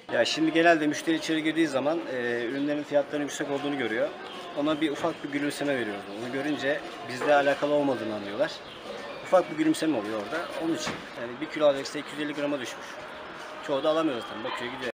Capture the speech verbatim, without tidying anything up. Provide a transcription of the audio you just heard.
Ya şimdi genelde müşteri içeri girdiği zaman e, ürünlerin fiyatlarının yüksek olduğunu görüyor. Ona bir ufak bir gülümseme veriyoruz. Onu görünce bizle alakalı olmadığını anlıyorlar. Ufak bir gülümseme oluyor orada. Onun için yani bir kilo alacaksa iki yüz elli grama düşmüş. Çoğu da alamıyor zaten. Bakıyor gidiyor.